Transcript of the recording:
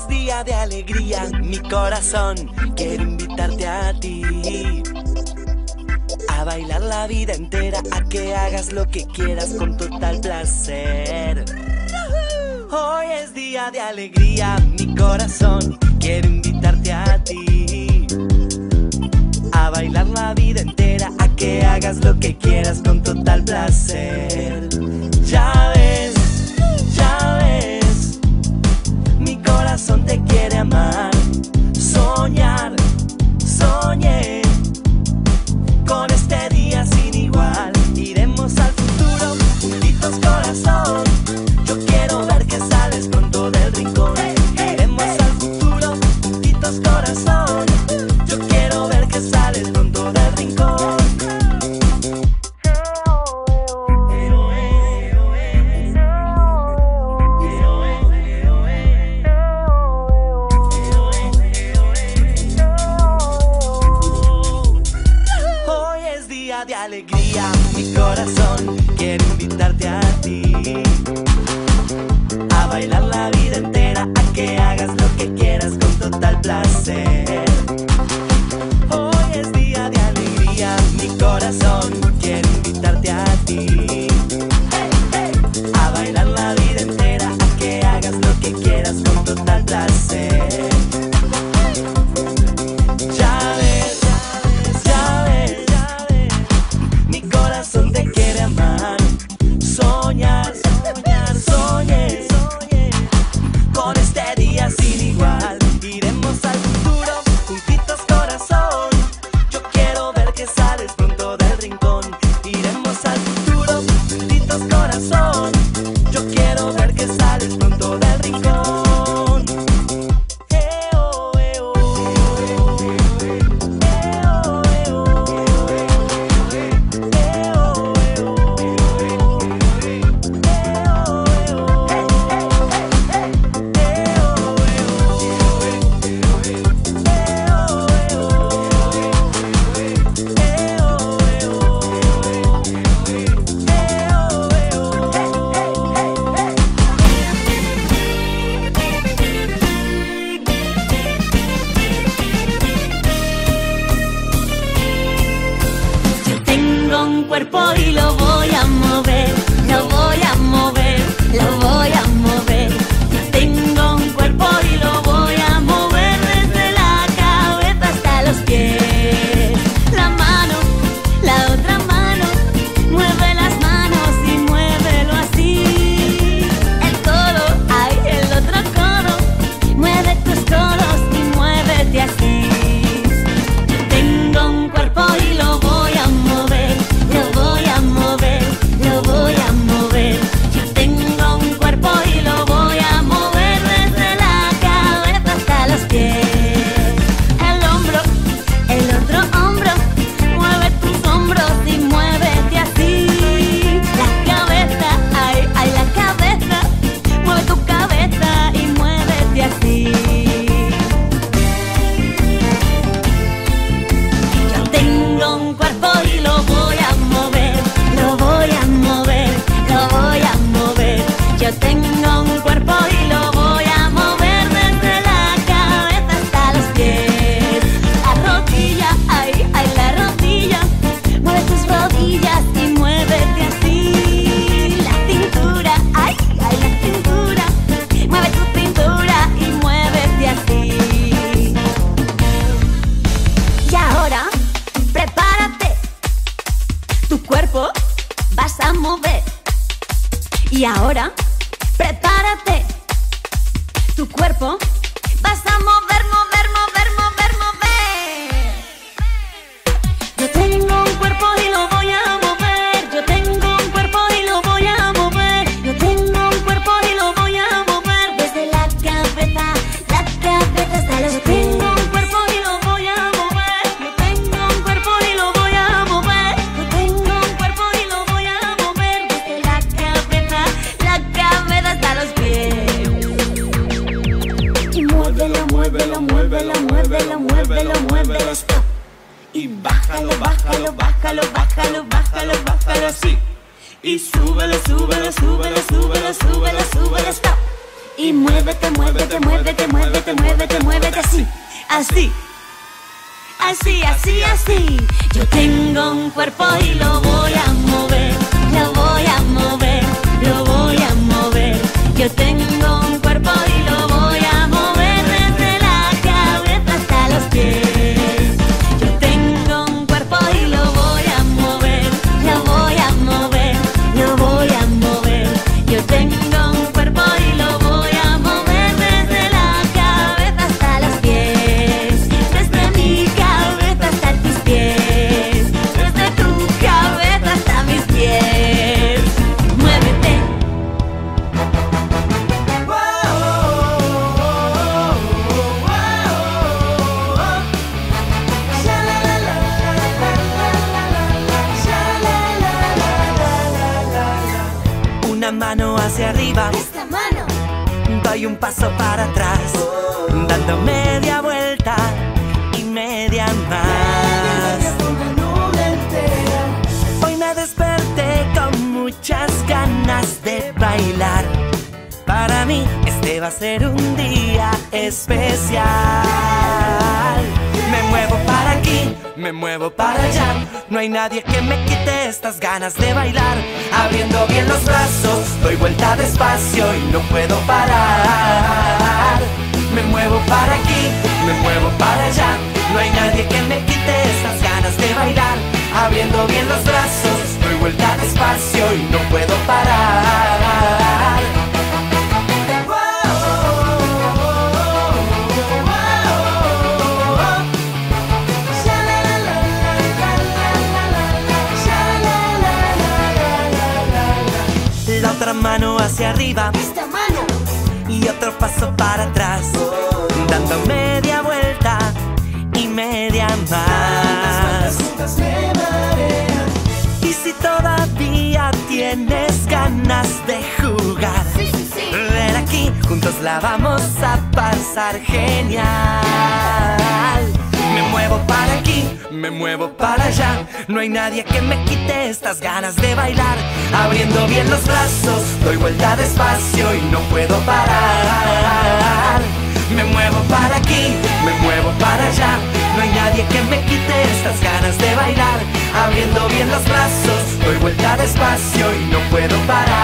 es día de alegría, mi corazón quiere invitarte a ti. A bailar la vida entera, a que hagas lo que quieras con total placer. Hoy es día de alegría, mi corazón quiere invitarte a ti. A bailar la vida entera, a que hagas lo que quieras con total placer. Ya ves, mi corazón te quiere amar. Soñar, soñé con este día sin igual. Iremos al futuro, juntitos corazón. Yo quiero ver que sales pronto del rincón. Iremos al futuro, juntitos corazón. Yo quiero ver que sales pronto del rincón. Hoy es día de alegría, mi corazón quiere invitarte a ti. A bailar la vida entera, a que hagas lo que quieras con total placer. Hoy es día de alegría, mi corazón quiere invitarte a ti. A bailar la vida entera, a que hagas lo que quieras con total placer. Ya ves, mi corazón te quiere amar. Soñar, soñé con este día sin igual. Iremos al futuro, juntitos corazón. Yo quiero ver que sales pronto del rincón. Iremos al futuro, juntitos corazón. Yo quiero ver que sales pronto del rincón. Un cuerpo y lo voy a mover, lo voy a mover, lo voy a mover. Yo tengo un cuerpo y lo voy a mover desde la cabeza hasta los pies. La mano, la otra mano, mueve las manos y muévelo así. El codo, ay, el otro codo, mueve tus codos y muévete así. Yo tengo un cuerpo y lo voy a mover. Lo voy a mover, lo voy a mover. Yo tengo un cuerpo y lo voy a mover desde la cabeza hasta los pies. El hombro, el otro hombro, mueve tus hombros y muévete así. La cabeza, ay, ay, la cabeza, mueve tu cabeza y muévete así. Yo tengo un cuerpo y lo voy a mover, lo voy a mover, lo voy a mover. Yo tengo un cuerpo y lo voy a mover desde la cabeza hasta los pies. La rodilla, ay, ay, la rodilla, mueve tus rodillas y muévete así. La cintura, ay, ay, la cintura, mueve tu cintura y muévete así. Y ahora, prepárate, tu cuerpo vas a mover. Y ahora, prepárate, tu cuerpo vas a mover, mover, mover, mover, mover. Yo tengo un cuerpo y lo voy a mover. Yo tengo un cuerpo y lo voy a mover. Yo tengo un cuerpo y lo voy a mover desde la cabeza hasta los pies. Yo tengo un cuerpo y lo voy a mover. Yo tengo un cuerpo y lo voy a mover. Yo tengo un cuerpo y lo voy a mover desde la cabeza hasta los pies. Y muévelo, muévelo, muévelo, muévelo, muévelo, muévelo, stop. Y bájalo, bájalo, bájalo, bájalo, bájalo, bájalo así. Y súbelo, súbelo, súbelo, súbelo, súbelo, súbelo, stop. Y muévete, muévete, muévete, muévete, muévete, muévete así, así. Así, así, así. Yo tengo un cuerpo y lo voy a mover, lo voy a mover, lo voy a mover. Yo tengo un cuerpo y lo voy a mover desde la cabeza hasta los pies. Yo tengo un cuerpo y lo voy a mover, lo voy a mover, lo voy a mover. Yo tengo un cuerpo y lo voy a mover desde la cabeza hasta los pies. Desde mi cabeza hasta tus pies, desde tu cabeza hasta mis pies. Muévete. Una mano hacia arriba, Esta mano. doy un paso para atrás, dando media vuelta y media más. Hoy me desperté con muchas ganas de bailar. Para mí este va a ser un día especial. Me muevo para aquí, me muevo para allá. No hay nadie que me quite estas ganas de bailar. Abriendo bien los brazos, doy vuelta despacio y no puedo parar. Me muevo para aquí, me muevo para allá. No hay nadie que me quite estas ganas de bailar. Abriendo bien los brazos, doy vuelta despacio y no puedo parar. La otra mano hacia arriba Esta mano. y otro paso para atrás, dando media vuelta y media más. Y si todavía tienes ganas de jugar, Sí, sí, sí. ven aquí, juntos la vamos a pasar genial. Me muevo para aquí, me muevo para allá. No hay nadie que me quite estas ganas de bailar. Abriendo bien los brazos, doy vuelta despacio y no puedo parar. Me muevo para aquí, me muevo para allá. No hay nadie que me quite estas ganas de bailar. Abriendo bien los brazos, doy vuelta despacio y no puedo parar.